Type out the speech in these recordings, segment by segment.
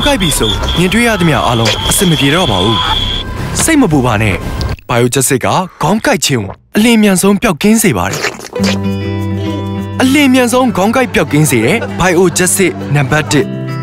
ကိုက်ပြီဆိုမြင်တွေ့ရသမျှအားလုံးအဆင်မပြေတော့ပါဘူးစိတ်မပူပါနဲ့ Biogesic ကခေါင်းကိုက်ခြင်းအလင်းမြန်ဆုံးပျောက်ကင်းစေပါတယ်အလင်းမြန်ဆုံးခေါင်းကိုက်ပျောက်ကင်းစေတဲ့ Biogesic နံပါတ်1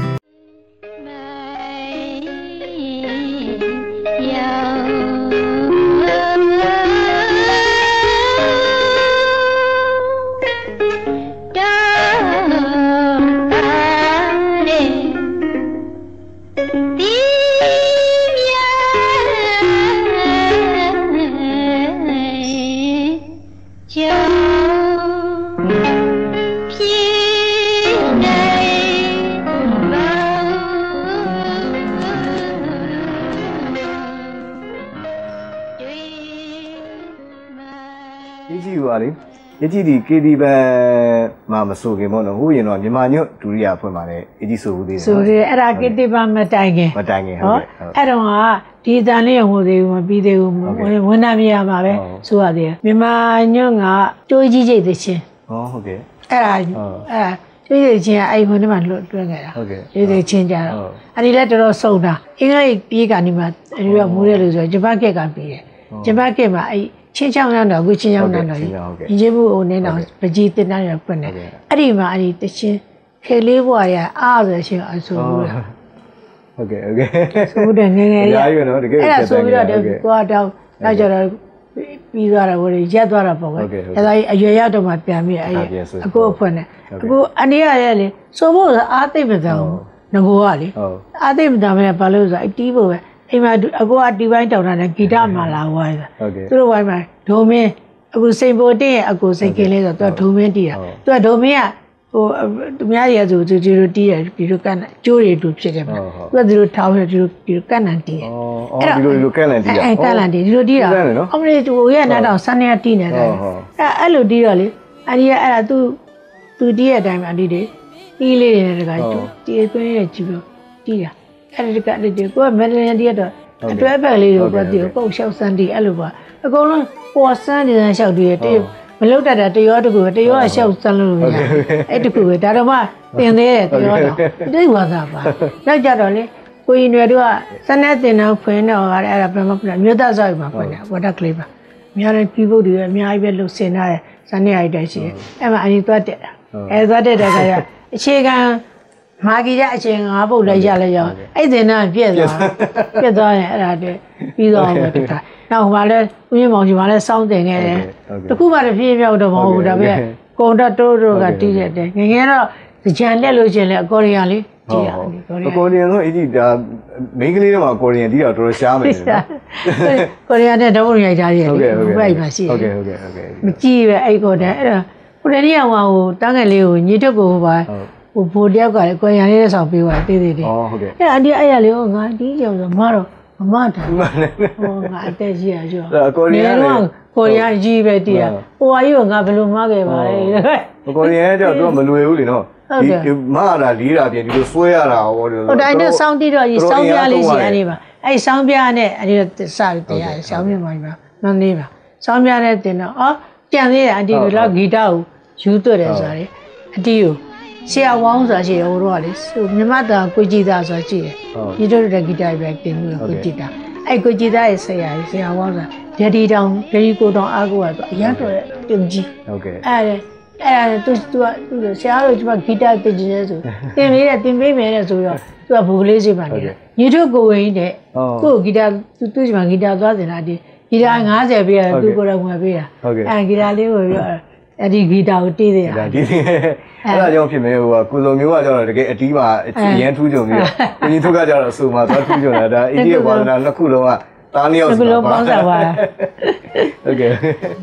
一季的 KD 班妈妈说给我呢，我原来မြန်မာညဒူရီယာဖွင့်ပါတယ်အကြီးဆိုဦးသေးတယ်ဆိုသေးအဲ့ဒါ KD 班မတိုင်ခင်ဟုတ်အဲ့တော့ကဒီတန်လေးရုံဟိုသေးဘူးမပြီးသေးဘူးဝန်နာမြရမှာပဲဆိုရသေးတယ်မြန်မာညကတိုးကြီးကြီးသချင်းဟုတ်ကဲ့အဲ့ဒါတိုးကြီးချင်းအဲ့ဟိုနေ့မှလွှတ်ခဲ့တာဟုတ်ကဲ့ဒီချင်းကြတော့အဲ့ဒီလည်းတော်တော်စုံတာအင်္ဂလိပ်ပြေးကနေမှအဲ့ဒီကမူးတယ်လို့ဆိုဂျပန်ကက်ကပြေးတယ်ဂျပန်ကက်မှာအဲ့ချင်းချောင်းရောက်တော့အခုချင်းချောင်းတော့ညီချင်းမှုဟိုနေတော့ပကြီးတင်တန်းရဖွင့်တယ်အဲ့ဒီမှာအဲ့ဒီတချင်းခေလေးဘွားရအားဆိုရှင်အဆိုဘူးလားဟုတ်ကဲ့ဆိုတယ်ငယ်ငယ်ရရရနော်တကယ်အဲ့ဒါဆိုပြီးတော့ကိုကတော့နောက်ကျတော့ပြီးသွားတာဟိုရက်သွားတာပေါ့ကွယ်အဲ့ဒါအရွယ်ရောက်တော့မှပြန်ပြီးအဲ့အခုအဖွင့်တယ်အခုအနေရရဲ့လေဆိုဖို့အားသိမ့်မသောငကိုကလေအားသိမ့်မသောမဲ့ဘာလို့ဆိုအတီးဖို့ပဲအိမ်မှာအကိုကဒီပိုင်းတောင်းတာနဲ့ဂီတမှာလာဝိုင်းတာသူတို့ဝိုင်းမှာဒိုမင်းအခုစိန်ပိုတင်းရဲ့အကိုစိတ်ကင်းလေးဆိုတော့သူကဒိုမင်းတီးတာသူကဒိုမင်းကဟိုသူများရဆိုသူတို့တီးတယ်ဒီလိုကန့်ကျိုးတွေတူဖြစ်တယ်မှာသူကဒီလိုထောင်းရဒီလိုကန့်နန်တီးတယ်အဲ့တော့ဒီလိုကန့်နန်တီးတာကန့်နန်တီးဒီလိုတီးတာအမလေးသူရဲ့နားတော့ဆန်းနေတီးနေတယ်အဲ့လိုတီးတော့လေအဲ့ဒါသူတီးရဲ့အတိုင်းမှာတီးတယ်တီးလေးတွေတကတီးသွင်းရကြည့်လို့တီးတာအဲ့ဒီကလေးကိုမန်လန်တီးတော့အတွဲဘက်လေးကိုကတီးကိုပုတ်လျှောက်စမ်းတီးအဲ့လိုပါအကုန်လုံးပေါ်စမ်းနေလျှောက်တီးတယ်မလုတ်တတ်တာတရောတကူတရောလျှောက်စမ်းလို့ရအဲ့တကူပဲဒါတော့မှတင်သေးတယ်တရောတော့တိတ်ဝါသာပါနောက်ကြတော့လေကိုရင်တွေတို့ကစနဲ့တင်တော့ဖွင့်တော့အဲ့ဒါဘယ်မှာဖွင့်မြို့သားစောက်မှာဖွင့်တယ်ဝတ်တက်ကလေးပါအများကြီးပြီးဖို့တွေအများကြီးပဲလှုပ်ဆင်ထားတယ်စနဲ့အိုက်တက်ရှိတယ်အဲ့မှာအရင်သွားတက်တာသွားတက်တဲ့ခါကျအခြေခံမာဂီရအချင်း၅ပုတ်လည်းရလဲရအောင်အဲ့ဒီနဲ့ပြည့်သွားရင်အဲ့ဒါတည်းပြီးသွားမယ်တခါနောက်ဟိုမှာလဲဦးမြင့်မောင်ကြီးမှာလဲစောင်းတင်ခဲ့တယ်တခုမှတဖြည်းဖြည်းတော့မဟုတ်ဘူးဒါပေမဲ့ကွန်တက်တိုးတို့ကတီးတယ်ငငယ်တော့ကြံလက်လို့ရှင်လဲအကော်ရီယာလေးတီးရတယ်အကော်ရီယာတော့အဲ့ဒီဒါမိန်းကလေးတွေမှာအကော်ရီယာတီးတာတော်တော်ရှားမယ်နော်ကော်ရီယာနဲ့ဓာတ်ပုံရိုက်ထားရတယ်ဟိုဘက်မှာရှိတယ်ဟုတ်ကဲ့မကြည့်ပဲအဲ့ကော်တယ်အဲ့ဒါဟိုတနေ့ကဟိုတန်းငယ်လေးကိုညီထုတ်ကိုပါဟိုဘိုတယောက်ကလည်းကိုရံလေးဆောင်ပေးသွားတေးသေးတယ်ဟုတ်ကဲ့အဲ့အန်ဒီအဲ့ရလေးဟိုငါတီးကြောင်ဆိုမတော့မတာဟိုငါအတက်ကြီးရကျော်ကိုရီးယားကိုရီးယားကြီးပဲတီးရဟိုဟာကြီးကငါဘယ်လိုမခဲ့ပါလဲကိုရီးယားကျတော့သူကမလွယ်ဘူးလေနော်ဒီမတာလေးတာပြင်ဒီလိုဆွဲရတာဟောဟိုတိုင်းနဲ့စောင်းတီးတော့ကြီးစောင်းပြားလေးစီအဲ့ဒီပါအဲ့စောင်းပြားနဲ့အဲ့ဒီစပြီးတရားစောင်းမြင်ပါမှာမနေပါစောင်းပြားနဲ့တင်တော့အော်ကြံသေးတယ်အန်တီကတော့ဂီတကိုယူသွတ်တယ်ဆိုတာလေအတီကိုဆရာဝေါင်းဆိုတာရှိတယ်ဟိုတော့လေမြမတာကိုကြည်သားဆိုတာရှိတယ်ဒီတို့တဲ့ဂီတပဲတင်ပြီးကိုကြည်သားအဲ့ကိုကြည်သားရဲ့ဆရာဝေါင်းဆိုတာဓာတီတောင်ဓာတီကိုတောင်အားကိုးကတော့အရန်တော်တဲ့တင်ကြီးဟုတ်ကဲ့အဲ့သူကဆရာတို့ဒီမှာဂီတတင်ကြီးလဲဆိုတင်ပေးတယ်တင်ပေးမယ်တဲ့ဆိုတော့သူကဘူကလေးစီပါနေတယ်ညီတို့ကိုဝင်းတဲ့ကိုဂီတသူဒီမှာဂီတသွားတင်တာဒီဂီတ50ပေးရတယ်သူကိုယ်တော်ဝင်ပေးတာအဲ့ဂီတလေးကိုပြောအဲ့ဒီဂီတာကိုတီးသေးတာတီးသေးအဲ့ဒါကြောင့်ဖြစ်မယ်ဟိုကကိုစုံမျိုးကကျတော့တကယ်အတီးမှာအရန်ထူးကြုံပြီးတော့ကိုကြီးထုတ်ကကျတော့အဆူမှာသွားထူးကြုံတာဒါအီဒီရဲ့ဝါဒနာနှစ်ခုလုံးကတားနှစ်ယောက်ဆိုတော့ပေါင်းစားပါဟုတ်ကဲ့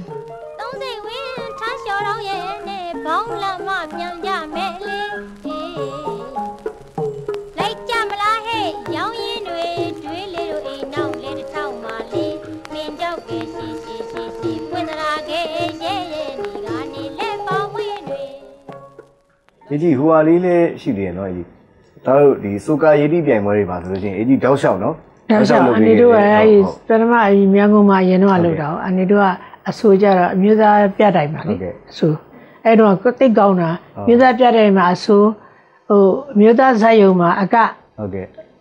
30ဝင်းထားလျှော်တော့ရဲ့နဲ့ဘောင်းလက်မမြန်ကြမယ်လေလိုက်ကြမလားဟဲ့ရောင်းရင်တွေတွေးလေတို့အိမ်နောက်လေတစ်ထောင်မှလေမင်းကြောက်ကရှိပွင့်သလားကဲရဲ့ဒီကနေလဲပေါဝင်းတွေဒီကြီးဟိုဟာလေးလည်းရှိတယ်နော်ဒီဒါတို့ဒီစူကာရည်တီပြိုင်ပွဲတွေပါဆိုလို့ရှိရင်အကြီးတောက်လျှောက်နော်တောက်လျှောက်အနေတို့ကအဲဒီပထမအကြီးမြန်ကုန်မှာရင်တော့လောက်တာအနေတို့ကအဆိုကြတော့အမျိုးသားပြတိုင်ပါလေအဆိုအဲ့တော့တိတ်ကောင်းတာမျိုးသားပြတိုင်မှာအဆိုဟိုအမျိုးသားဇာတ်ယုံမှာအကဟုတ်ကဲ့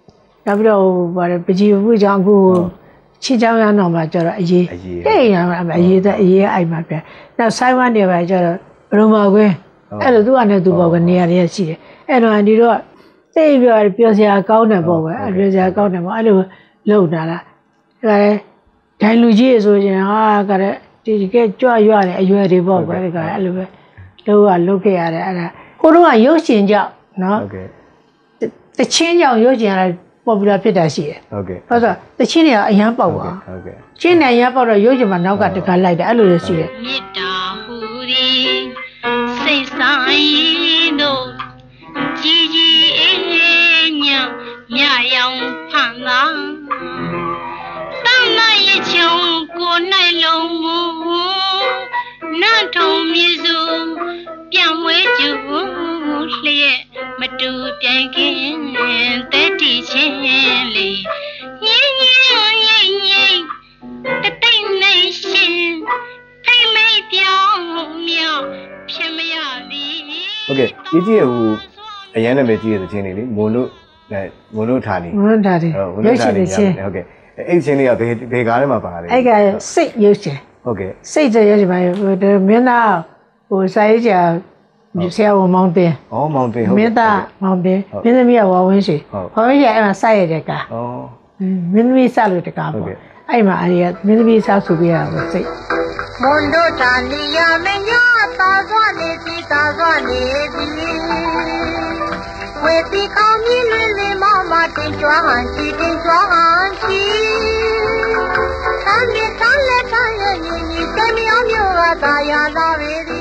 နောက်ပြီးတော့ဗါတယ်ပကြီးဘူးကြောင့်အခုချင်းချောင်းရအောင်မှာကျတော့အေးတဲ့ရမှာအေးအိုက်မှာပြနောက်ဆိုင်ဝမ်တွေပဲကျတော့ဘရုံမာကွင်းအဲ့လိုသူကလည်းသူပေါ့ကနေရာတွေရှိတယ်အဲ့တော့အန်ဒီတော့သိပြောစရာကောင်းတယ်ပေါ့ကွယ်အဲ့ပြောစရာကောင်းတယ်ပေါ့အဲ့လိုလုပ်တာလားဒါလည်းဒိုင်လူကြီးဆိုရင်ဟာကတဲ့ဒီကကြွရွရတယ်အရွယ်တွေပေါ့ကွယ်ဒီကအဲ့လိုပဲလုပ်ခဲ့ရတယ်အဲ့ဒါကိုတော့ရုပ်ရှင်ကြောင့်နော်ဟုတ်ကဲ့တချင်းကြောင့်ရုပ်ရှင်ရပေါ်ပူလာဖြစ်တာရှိတယ်ဟုတ်ကဲ့ဟုတ်ဆိုတချင်းတွေကအရန်ပေါက်ပါဟုတ်ကဲ့ချင်းနဲ့ရပေါက်တော့ရုပ်ရှင်မှာနောက်ကတခါလိုက်တယ်အဲ့လိုရှိတယ်မေတ္တာဟူသည်စိတ်ဆိုင်တို့ကြီးကြီးအေးညမြရောင်ဖန်သာတမ်းမရဲ့ချုံကိုနိုင်လုံးမူနတ်ထုံမြေစုပြန်ဝဲကျူလျက်မတူပြိုင်ခင်တဲ့တီချင်းလေးညင်ညင်ညင်ညင်တတိတ်နေရှင်ဖိမိတ်ပြောင်းမြောက်ဖြစ်မရသည်ဟုတ်ကဲ့ကြီးကြီးဟိုအရန်နာမည်ကြီးတဲ့ချင်းလေးလေမွန်တို့ဌာနေဟုတ်ရုပ်ရှင်တွေချင်းဟုတ်ကဲ့အဲ့ချင်းလေးကဘယ်ကားထဲမှာပါတယ်အဲ့ကစိတ်ရုပ်ရှင်ဟုတ်ကဲ့စိတ်ရုပ်ရှင်ပါမင်းသားဟိုစာရေးကြာဆရာဝန်မောင်တင်မောင်တင်ဟုတ်မင်းသားမောင်တင်မင်းသမီးကဝါဝင်းရှိဝါဝင်းရှိအဲ့မှာစိုက်ရတဲ့ကားမင်းသမီးစလို့တကားပေါ့အဲ့မှာအဲ့ဒီမင်းသမီးစဆိုပြရတာစိတ်မွန်တို့ဌာနီယမညာသာစွာနေစီသာစွာနေပြီဝေတီကောင်းကြီးလွင်လွင်မမတင်ကြွားဟန်ချီတင်ကြွားဟန်ချီသမ်းမြေသမ်းလက်သမ်းရညီညီတမြောင်းမျိုးကသာယာလာပေသည်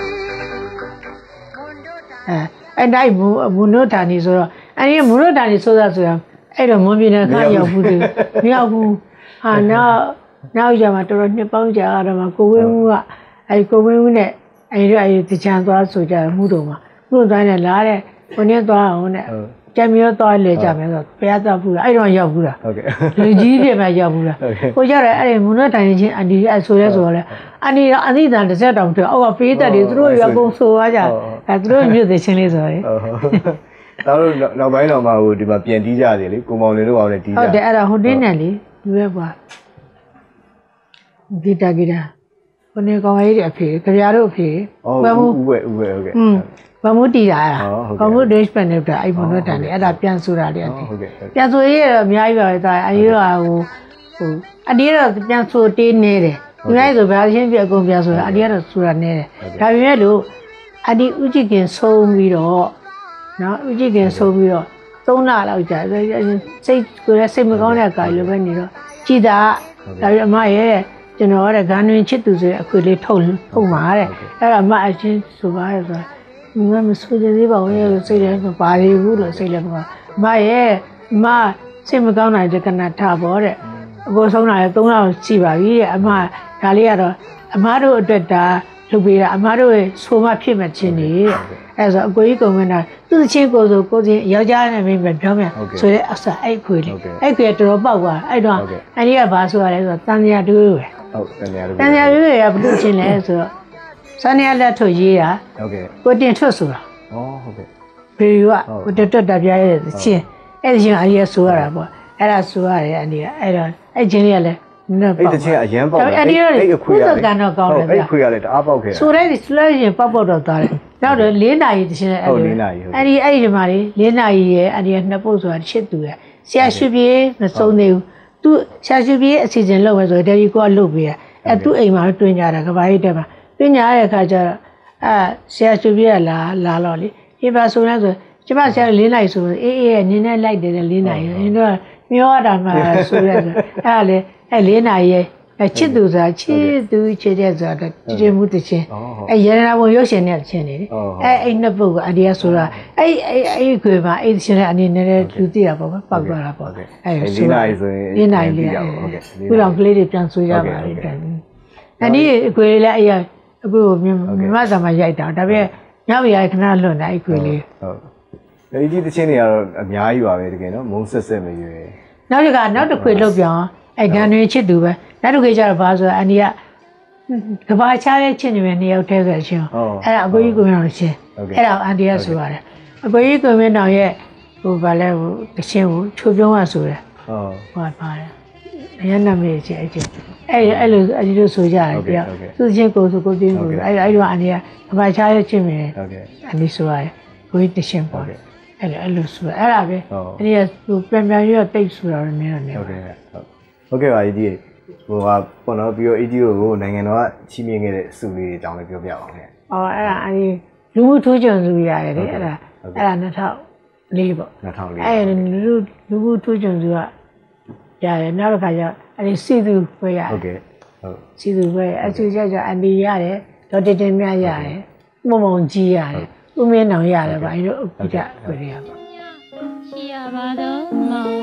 အဲ့တိုင်းမွန်တို့ဌာနီဆိုတော့အဲ့ဒီမွန်တို့ဌာနီဆိုတာအဲ့တော့မွန်ပြည်နယ်ခါရောက်ဘူးသူမရောက်ဘူးဟာနောက်ကြမှာတော်တော်နှစ်ပေါင်းကြာတော့မှကိုဝင်းဦးကအဲ့ကိုဝင်းဦးနဲ့အဲ့တချမ်းသွားဆိုကြမှုတော်မှာမှုသွားနဲ့လာတဲ့ကိုနဲ့သွားအောင်နဲ့ကြံမျိုးသွားလေကြမယ်ဆိုဘုရားသွားဘူးအဲ့တော့ရောက်ဘူးလားဟုတ်ကဲ့လူကြီးတွေမှရောက်ဘူးလားကိုကြတယ်အဲ့မွန်တို့ဌာနီချင်းအန်ဒီအဲ့ဆိုလဲဆိုတော့လဲအန်ဒီတော့အသီးတန်တစ်ဆက်တောင်တော့အောက်ကပေးတက်တယ်သူတို့ရကုန်ဆိုသွားကြအဲ့သူတို့မြို့သိချင်းလေးဆိုရယ်တော်တို့နောက်ပိုင်းတော့မှဟိုဒီမှာပြန်တီးကြတယ်လေကိုမောင်လေးတို့အောင်လည်းတီးကြဟုတ်တယ်အဲ့ဒါဟိုတင်းနဲ့လေလူပဲကွာဂီတာကိုနေကောင်လေးတွေအဖေကြပြားတို့အဖေဘယ်မှုဥပဲဟုတ်ကဲ့ဘာမို့တီးတာအဲ့ဘာမို့ dash pen နဲ့တာအဲ့ဘုံတို့တန်တယ်အဲ့ဒါပြန်ဆိုတာလေဟုတ်ကဲ့ပြန်ဆိုရေးတော့အများကြီးပါပဲဒါအရေးကဟိုအတီးတော့ပြန်ဆိုတေးနေတယ်ဒီလိုက်ဆိုဘာရှင်းပြအကုန်ပြန်ဆိုတာအတီးကတော့ဆိုတာနေတယ်ဒါပေမဲ့လို့အတီးဥကြည့်ခင်ဆုံးပြီးတော့နော်ဥကြည့်ခင်ဆုံးပြီးတော့3လလောက်ကြာစိတ်ကိုယ်စိတ်မကောင်းတဲ့ကာလိုပဲနေတော့ကြည်တာဒါပြီးအမရဲ့ကျွန်တော်ကဂန်တွင်ချစ်သူဆိုတဲ့အခွေလေးထုတ်မှာတဲ့အဲ့ဒါအမအချင်းဆိုပါရဲ့ဆိုငါမဆိုကြသေးပါဘူးရဲ့စိတ်လည်းမပါသေးဘူးလို့စိတ်လည်းမပါမရဲ့မစိတ်မကောင်းနိုင်တဲ့ကနထားပေါ့တဲ့အကိုဆုံးတာလည်း3လရှိပါပြီတဲ့အမဒါလေးကတော့အမတို့အတွက်ဒါလုပ်ပေးတာအမတို့ရဲ့ဆိုမှဖြစ်မှချင်းနေအဲ့ဆိုအကိုကြီးကုန်နေတာသူ့ချင်းကိုဆိုကိုချင်းယောက်ျားနဲ့မိန်းမပြောမယ်ဆိုတဲ့အစအဲ့ခွေလေးအဲ့ခွေတော်တော်ပေါက်သွားအဲ့တော့အဲ့ဒီကဘာဆိုရလဲဆိုတော့တန်မြာတွေးပဲဟုတ်တန်မြာတွေးတန်မြာတွေးရဘလို့ချင်းလဲဆိုတော့စနေလက်ထုတ်ရေးတာဟုတ်ကဲ့ကိုတင်ထွက်ဆိုတာဩဟုတ်ကဲ့ဘီယူကကိုတက်တက်ပြရဲချင်းအဲ့ဒီချင်းအရေးဆိုရတာပေါ့အဲ့ဒါဆိုရတယ်အန်ဒီကအဲ့တော့အဲ့ချင်းလေးကလည်းအဲ့တချင်းအရန်ပေါက်တယ်အဲ့အခွေရတယ်ကန်တော့ကောင်းတယ်ဗျအဲ့ခွေရတယ်တအားပေါက်ခဲ့ဆိုတဲ့ဒီ슬ရင်ပေါက်တော့သွားတယ်နောက်တော့4နာရီတချင်းအဲ့ဒီဒီမှာလေ4နာရီရဲ့အန်ဒီကနှစ်ပုတ်ဆိုတာချစ်သူရဲ့ဆရာရွှေပြေမစုံသေးဘူးသူဆရာရွှေပြေအစီအစဉ်လုပ်မယ်ဆိုတော့တယ်ဒီကိုကလုပ်ပေးရအဲ့သူ့အိမ်မှာတွင်ကြတာကဘာကြီးတက်မှာတွင်ကြရတဲ့အခါကျတော့ဆရာရွှေပြေကလာတော့လေဒီပါဆိုလဲဆိုကျမဆရာ4နာရီဆိုအေးနင်းနဲ့လိုက်တယ်4နာရီနင်းတော့မျောတာမှဆိုရဲဆိုအဲ့လေအဲ့4နာရီရဲ့ချစ်သူဆိုတာချစ်သူချစ်တဲ့ဆိုတာတည်မှုတခြင်းအဲ့ရတနာဘုံရုပ်ရှင်နဲ့ချင်းနေလေအဲ့နှစ်ပုတ်ကအဒီယာဆိုတာအဲ့ခွေမှာအဲ့ချင်းနဲ့အနေနဲ့လူသိတာပေါ့ပောက်သွားတာပေါ့အဲ့4နာရီဆိုရင် 4နာရီလေးဟုတ်ကဲ့ခုတော့ကလေးတွေပြန်ဆွေးကြပါလိမ့်တယ်အဲ့ဒီခွေလေးအဲ့အခုမြမစာမှာရိုက်တာဒါပေမဲ့ညဝရခဏလွတ်နေအဲ့ခွေလေးဟုတ်ဒီတခြင်းတွေကတော့အများကြီးပါပဲတကယ်နော်မုံဆက်ဆက်မရွယ်နောက်တစ်ခွေလုတ်ပြောင်းအဲ့ဂန်တွေချစ်သူပဲနောက်တစ်ခွေကျတော့ဘာဆိုအန်ဒီကကဘာချားရဲ့ချစ်နေမယ်2ယောက်တည်းဆိုချင်းအဲ့ဒါအကိုကြီးကိုမင်းအောင်ချင်းအဲ့ဒါအန်ဒီကဆိုရတယ်အကိုကြီးကိုမင်းအောင်ရဲ့ဟိုဘာလဲဟိုတချင်းကိုချိုးပြုံးရဆိုတာဟောပါတယ်အရင်နာမည်ချင်းအဲ့လိုဆိုကြတယ်ပြသူချင်းကိုဆိုကိုပြင်းကိုအဲ့တော့အန်ဒီကအမချားရဲ့ချင်းမယ်အန်ဒီဆိုရတယ်ကိုတချင်းပေါ့အဲ့လိုဆိုအဲ့ဒါပဲအဲ့ဒီကသူပြန်ပြန်ရတိတ်ဆိုတာလည်းနည်းတော့နည်းဟုတ်ကဲ့ပါကြီးဟိုဟာပေါ့နော်ပြီးတော့ AGO ကိုနိုင်ငံတော်ကချီးမြှင့်ခဲ့တဲ့စုလေးတွေအကြောင်းလည်းပြောပြပါဦးခင်ဗျအဲ့ဒါအန်ဒီလူမှုထိုးကြံစုရတယ်လေအဲ့ဒါ2004ပေါ့2004အဲ့လူမှုထိုးကြံစုကရတယ်နောက်တစ်ခါကျအဲ့ဒီစီသူပဲရတယ်ဟုတ်စီသူပဲအချူကြအန်ဒီရတယ်ဒေါ်တင်မြရတယ်မုံကြီးရတယ်ဦးမင်းအောင်ရတယ်ဗျအဲ့လိုဥပ္ပဒဝေရပါရှိရပါတော့မောင်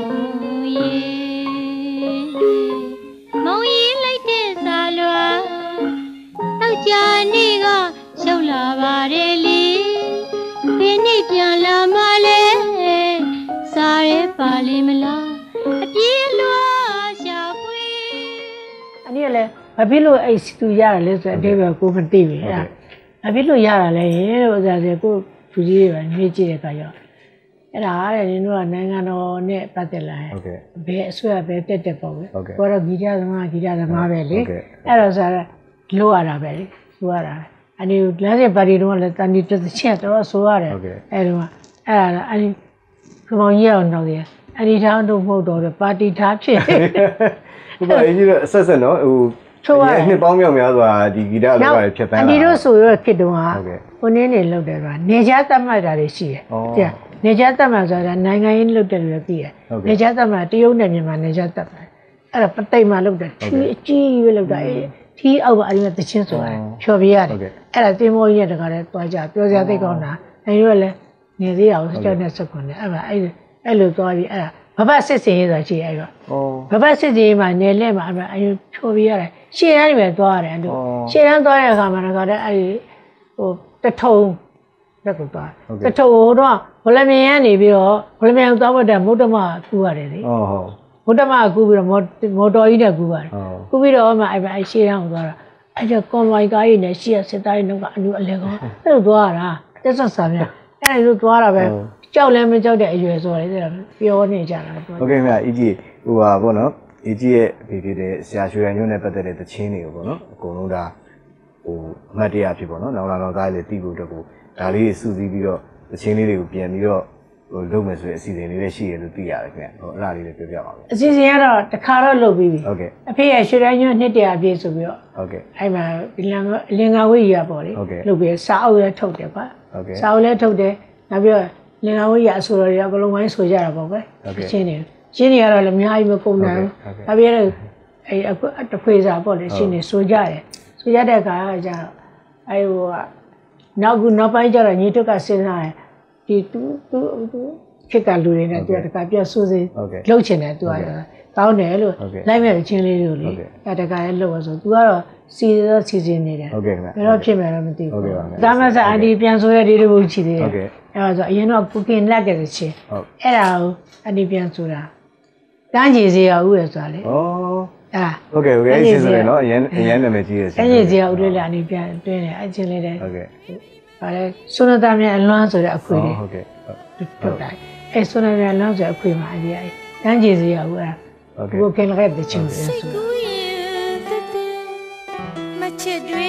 ရီလိုက်တဲ့စာလွာတောက်ကြနေကရှုပ်လာပါတယ်လေဘယ်နေ့ပြန်လာမလဲစားရဲပါလိမလားအပြေးလွာရှာဖွေအနည်းလေဘာဖြစ်လို့အဲ့သူရတယ်လဲဆိုတော့အသေးပဲကိုမသိဘူးအဲ့ဘာဖြစ်လို့ရတာလဲလို့ဥစားစေကိုသူကြီးတွေပဲနှွေးကြည့်တဲ့အခါကျတော့အဲ့ဒါတဲ့နင်တို့ကနိုင်ငံတော်နဲ့ပတ်သက်လာရင်ဘယ်အဆွဲပဲတက်ပေါ့ပဲကိုတော့ဂီတသမားပဲလေအဲ့တော့ဆိုတော့လို့ရတာပဲလေဆိုရတာအနည်းလမ်းစဉ်ပါတီတော့လည်းတန်တီတစ်ချက်တော့ဆိုရတယ်အဲ့တော့အဲ့ဒါအနည်းခမောင်ကြီးအောင်တော့တယ်အနည်းထောင်းတို့မဟုတ်တော့ပါတီထားဖြစ်ဟုတ်ပါအကြီးတော့ဆက်ဆက်နော်ဟိုနှစ်ပေါင်းမြောက်များစွာဒီဂီတအလုပ်ရဖြစ်ပန်းလာအဒီတို့ဆိုရဖြစ်တော့ဟာဟိုနည်းနေလောက်တယ်ဆိုတာနေချသတ်မှတ်တာတွေရှိတယ်တဲ့နေချသတ်မှတ်ဆိုတာနိုင်ငံရေးလုပ်တယ်လို့ပြီးတယ်နေချသတ်မှတ်တရုတ်နဲ့မြန်မာနေချသတ်မှတ်အဲ့ဒါပသိမ်မှာလုပ်တယ်ထီးအကြီးပဲလုပ်တာထီးအောက်ကအရင်ကတချင်းဆိုတာဖြော်ပြရတယ်အဲ့ဒါတင်မောကြီးတခါတည်းတွားကြပြောစရာသိကောင်းတာအဲ့ဒီကလည်းနေသေးရအောင်စကြောနဲ့စကွန်နဲ့အဲ့လိုတွားပြီးအဲ့ဒါဘဘစစ်စင်ရေးဆိုတာရှိအဲ့တော့ဘဘစစ်စင်ရေးမှာနေလဲမှာအရင်ဖြော်ပြရတယ်ရှေ့တန်းတွေပဲသွားရတယ်အဲ့လိုရှေ့တန်းသွားတဲ့အခါမှာတော့အဲ့ဟိုတထုံလက်ကိုသွားတထုံတော့ဘလမြင်ကနေပြီးတော့ဘလမြင်သွားဖို့တဲ့မုဒ္ဓမကူရတယ်လေမုဒ္ဓမကူပြီးတော့မော်တော်ကြီးနဲ့ကူရတယ်ကူပြီးတော့မှအဲ့ရှေ့တန်းကိုသွားတာအဲ့ကျကွန်ဝိုင်ကားကြီးနဲ့ရှေ့စစ်သားကြီးနှုတ်ကအလူအလဲကောအဲ့လိုသွားရတာတက်ဆက်ဆာမြအဲ့လိုသွားတာပဲကြောက်လည်းမကြောက်တဲ့အရွယ်ဆိုတယ်ပြောနေကြတာဟုတ်ကဲ့မြတ်အကြီးဟိုပါပေါ့နော်အကြီးရဲ့ဒီဖြစ်တဲ့ဆရာရွှေရညွန့်နဲ့ပတ်သက်တဲ့သချင်းတွေကိုပေါ့နော်အကုန်လုံးဒါဟိုအမှတ်တရဖြစ်ပေါ့နော်နောက်လာသားလေးတီးဖို့အတွက်ကိုဒါလေးစုစည်းပြီးတော့သချင်းလေးတွေကိုပြန်ပြီးတော့ဟိုလုပ်မယ်ဆိုတဲ့အစီအစဉ်လေးလည်းရှိရလို့သိရတယ်ခင်ဗျဟိုအဲ့ဒါလေးလည်းပြောပြပါမယ်အစီအစဉ်ကတော့တခါတော့လုပ်ပြီးပြီဟုတ်ကဲ့အဖေရဲ့ရွှေရညွန့်နှစ်တရာပြည့်ဆိုပြီးတော့ဟုတ်ကဲ့အဲ့မှာဒီလင်္ကာဝိရပေါ့လေလုပ်ပြီးစာအုပ်လည်းထုတ်တယ်ကွာဟုတ်ကဲ့စာအုပ်လည်းထုတ်တယ်နောက်ပြီးတော့လင်္ကာဝိရအဆိုတော်တွေအကလုံးဝိုင်းဆိုကြတာပေါ့ကွယ်ချင်းတွေကတော့လည်းအများကြီးမကုန်နိုင်ဘူးဒါပြည့်တဲ့အဲ့တခွေစာပေါ့လေချင်းတွေဆိုကြတယ်ဆိုရတဲ့အခါကျတော့အဲ့ဟိုကနောက်ပိုင်းကျတော့ညီတုတ်ကစဉ်းစားတယ်ဒီသူခက်ကလူတွေနဲ့သူကတခါပြဆိုးစေးလှုပ်ချင်တယ်သူကတောင်းတယ်လို့လိုက်မဲ့ချင်းလေးတွေလေအဲ့တခါလည်းလှုပ်ဆိုသူကတော့စီစဉ်နေတယ်ဟုတ်ကဲ့ခင်ဗျဘယ်တော့ဖြစ်မယ်တော့မသိဘူးဒါမှဆက်အန်ဒီပြန်ဆိုတဲ့ဒီလိုချီသေးတယ်ဟုတ်ကဲ့အဲ့ဒါဆိုအရင်တော့ကုကင်လက်ကြတဲ့ချင်းအဲ့ဒါကိုအန်ဒီပြန်ဆိုတာတန်းကြီးစီရဦးရဆိုတာလေဩဟုတ်ကဲ့အဲ့ချင်းဆိုရင်နော်အရင်နာမည်ကြီးရယ်တန်းကြီးစီရဦးလေးလည်းအန်ဒီပြန်တွင်းတယ်အဲ့ချင်းလေးတယ်ဟုတ်ကဲ့ဗါလဲစွနတာမြန်အလွမ်းဆိုတဲ့အခွေလေးဟုတ်ကဲ့ထုတ်တယ်အဲ့စွနတာမြန်အလွမ်းဆိုတဲ့အခွေမှာအရင်တန်းကြီးစီရဦးအဲ့ကုကင်လက်တဲ့ချင်းဆိုမချစ်တွေ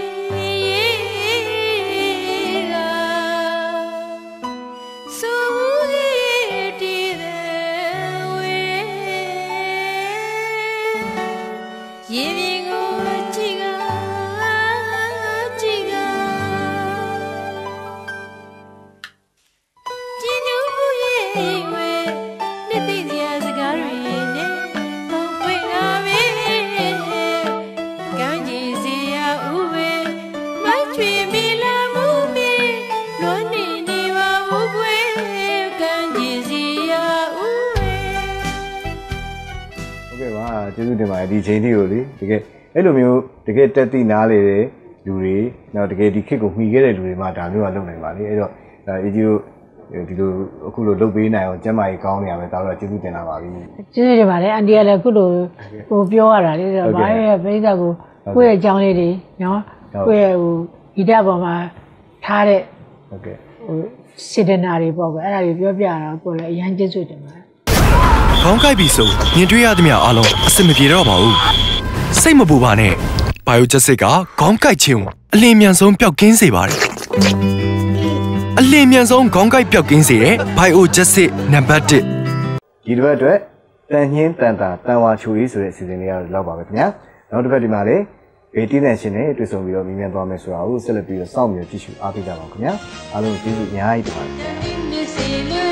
ကျေးဇူးတင်ပါတယ်ဒီချိန်ထိကိုလေတကယ်အဲ့လိုမျိုးတကယ်တက်သိနားလေတဲ့လူတွေနောက်တကယ်ဒီခစ်ကိုမှီခဲ့တဲ့လူတွေမှဒါမျိုးကလုပ်နိုင်ပါလေအဲ့တော့အေဂျီတို့ဒီလိုအခုလိုလုပ်ပေးနိုင်အောင်ကျမ်းမာရေးကောင်းနေရမယ်ဒါတော့ကျေးဇူးတင်လာပါပြီကျေးဇူးတင်ပါတယ်အန်တီကလည်းအခုလိုကိုပြောရတာလေဆိုတော့ဘာရဲ့ပြိဿကိုကိုယ့်ရဲ့အကြောင်းလေးတွေနော်ကိုယ့်ရဲ့ဟိုဂီတပေါ်မှာထားတဲ့ဟိုစေတနာတွေပေါ့ကွအဲ့ဒါတွေပြောပြတာကိုလည်းအရင်ကျေးဇူးတင်ပါတယ်ခေါင်းကိုက်ပြီဆိုမြင်တွေ့ရသမျှအားလုံးအဆင်မပြေတော့ပါဘူးစိတ်မပူပါနဲ့ဘိုင်ယိုဂျက်စစ်ကခေါင်းကိုက်ခြင်းအလင်းမြန်ဆုံးပျောက်ကင်းစေပါတယ်အလင်းမြန်ဆုံးခေါင်းကိုက်ပျောက်ကင်းစေတဲ့ဘိုင်ယိုဂျက်စစ်နံပါတ်1 ဒီတစ်ပတ်အတွက်တန်ညင်းတန်တာတန်ဝါချူရေးဆိုတဲ့အစီအစဉ်လေးကတော့လောက်ပါပဲခင်ဗျာနောက်တစ်ပတ်ဒီမှာလည်းဘေးတီးတဲ့ရှင်နဲ့တွေ့ဆုံပြီးတော့မြင်မြန်သွားမယ်ဆိုတာကိုဆက်လက်ပြီးတော့စောင့်မျှော်ကြည့်ရှုအားပေးကြပါဦးခင်ဗျာအားလုံးကျေးဇူးအများကြီးတင်ပါတယ်